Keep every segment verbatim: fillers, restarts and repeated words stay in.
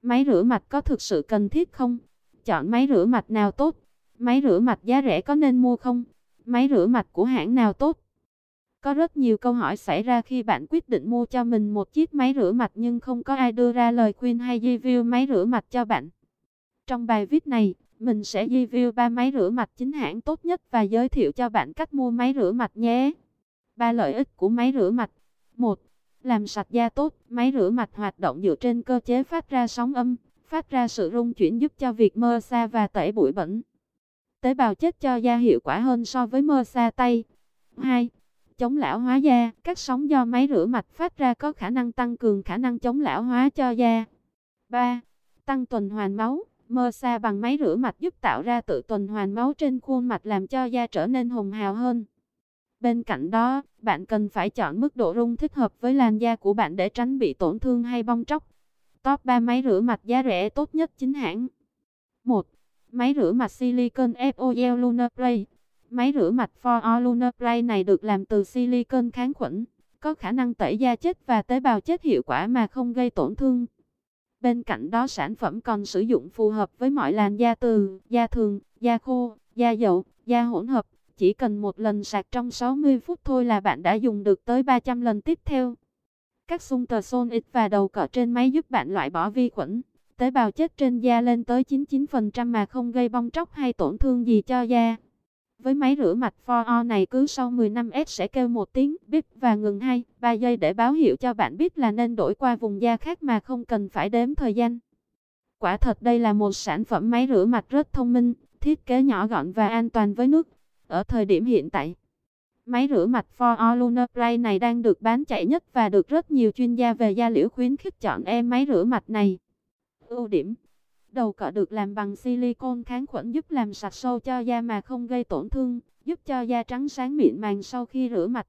Máy rửa mặt có thực sự cần thiết không? Chọn máy rửa mặt nào tốt? Máy rửa mặt giá rẻ có nên mua không? Máy rửa mặt của hãng nào tốt? Có rất nhiều câu hỏi xảy ra khi bạn quyết định mua cho mình một chiếc máy rửa mặt nhưng không có ai đưa ra lời khuyên hay review máy rửa mặt cho bạn. Trong bài viết này, mình sẽ review ba máy rửa mặt chính hãng tốt nhất và giới thiệu cho bạn cách mua máy rửa mặt nhé. ba lợi ích của máy rửa mặt. một. Làm sạch da tốt. Máy rửa mặt hoạt động dựa trên cơ chế phát ra sóng âm, phát ra sự rung chuyển giúp cho việc mơ xa và tẩy bụi bẩn. Tế bào chết cho da hiệu quả hơn so với mơ xa tay. hai. Chống lão hóa da. Các sóng do máy rửa mặt phát ra có khả năng tăng cường khả năng chống lão hóa cho da. ba. Tăng tuần hoàn máu. Mơ xa bằng máy rửa mặt giúp tạo ra tự tuần hoàn máu trên khuôn mặt làm cho da trở nên hồng hào hơn. Bên cạnh đó, bạn cần phải chọn mức độ rung thích hợp với làn da của bạn để tránh bị tổn thương hay bong tróc. Top ba máy rửa mặt giá rẻ tốt nhất chính hãng. một. Máy rửa mặt Silicon ép o lờ Lunar Play. Máy rửa mặt For All Lunar Play này được làm từ silicon kháng khuẩn, có khả năng tẩy da chết và tế bào chết hiệu quả mà không gây tổn thương. Bên cạnh đó, sản phẩm còn sử dụng phù hợp với mọi làn da từ da thường, da khô, da dầu, da hỗn hợp. Chỉ cần một lần sạc trong sáu mươi phút thôi là bạn đã dùng được tới ba trăm lần tiếp theo. Các xung tờ Sol X và đầu cọ trên máy giúp bạn loại bỏ vi khuẩn, tế bào chết trên da lên tới chín mươi chín phần trăm mà không gây bong tróc hay tổn thương gì cho da. Với máy rửa mặt For All này, cứ sau mười năm S sẽ kêu một tiếng bíp và ngừng hai ba giây để báo hiệu cho bạn biết là nên đổi qua vùng da khác mà không cần phải đếm thời gian. Quả thật đây là một sản phẩm máy rửa mặt rất thông minh, thiết kế nhỏ gọn và an toàn với nước. Ở thời điểm hiện tại, máy rửa mặt For All Lunar Play này đang được bán chạy nhất và được rất nhiều chuyên gia về da liễu khuyến khích chọn em máy rửa mặt này. Ưu điểm: đầu cọ được làm bằng silicon kháng khuẩn giúp làm sạch sâu cho da mà không gây tổn thương, giúp cho da trắng sáng mịn màng sau khi rửa mặt.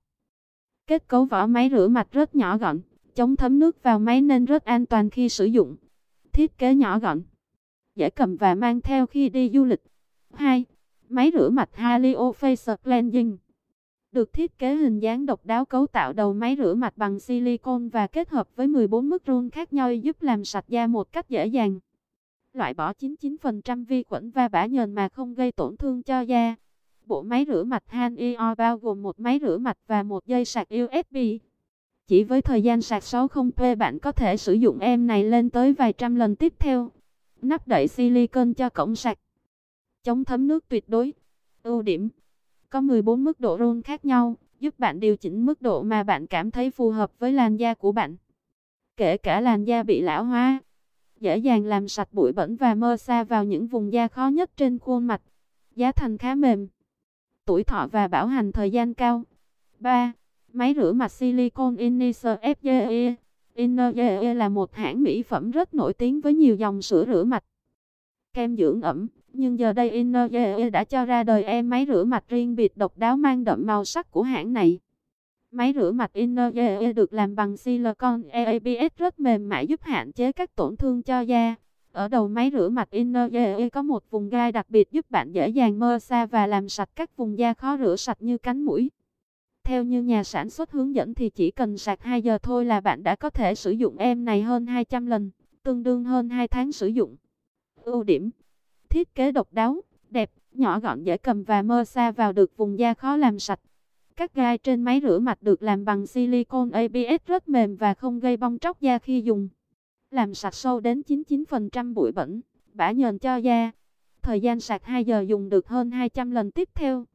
Kết cấu vỏ máy rửa mặt rất nhỏ gọn, chống thấm nước vào máy nên rất an toàn khi sử dụng. Thiết kế nhỏ gọn, dễ cầm và mang theo khi đi du lịch. hai. Máy rửa mặt Halio Facial Cleansing. Được thiết kế hình dáng độc đáo, cấu tạo đầu máy rửa mặt bằng silicon và kết hợp với mười bốn mức run khác nhau giúp làm sạch da một cách dễ dàng. Loại bỏ chín mươi chín phần trăm vi khuẩn và bã nhờn mà không gây tổn thương cho da. Bộ máy rửa mặt Hand e o bao gồm một máy rửa mặt và một dây sạc u ét bê. Chỉ với thời gian sạc sáu mươi phút, bạn có thể sử dụng em này lên tới vài trăm lần tiếp theo. Nắp đậy silicon cho cổng sạc. Chống thấm nước tuyệt đối. Ưu điểm: có mười bốn mức độ run khác nhau, giúp bạn điều chỉnh mức độ mà bạn cảm thấy phù hợp với làn da của bạn. Kể cả làn da bị lão hóa, dễ dàng làm sạch bụi bẩn và mơ xa vào những vùng da khó nhất trên khuôn mặt. Giá thành khá mềm. Tuổi thọ và bảo hành thời gian cao. ba. Máy rửa mặt silicon Innisfree ép giê e. Innisfree là một hãng mỹ phẩm rất nổi tiếng với nhiều dòng sữa rửa mặt, kem dưỡng ẩm, nhưng giờ đây Innisfree đã cho ra đời em máy rửa mặt riêng biệt độc đáo mang đậm màu sắc của hãng này. Máy rửa mặt Innisfree được làm bằng silicon e a bê ét rất mềm mại giúp hạn chế các tổn thương cho da. Ở đầu máy rửa mặt Innisfree có một vùng gai đặc biệt giúp bạn dễ dàng mơ xa và làm sạch các vùng da khó rửa sạch như cánh mũi. Theo như nhà sản xuất hướng dẫn thì chỉ cần sạc hai giờ thôi là bạn đã có thể sử dụng em này hơn hai trăm lần, tương đương hơn hai tháng sử dụng. Ưu điểm: thiết kế độc đáo, đẹp, nhỏ gọn, dễ cầm và mơ xa vào được vùng da khó làm sạch. Các gai trên máy rửa mặt được làm bằng silicon a bê ét rất mềm và không gây bong tróc da khi dùng. Làm sạch sâu đến chín mươi chín phần trăm bụi bẩn, bã nhờn cho da. Thời gian sạc hai giờ dùng được hơn hai trăm lần tiếp theo.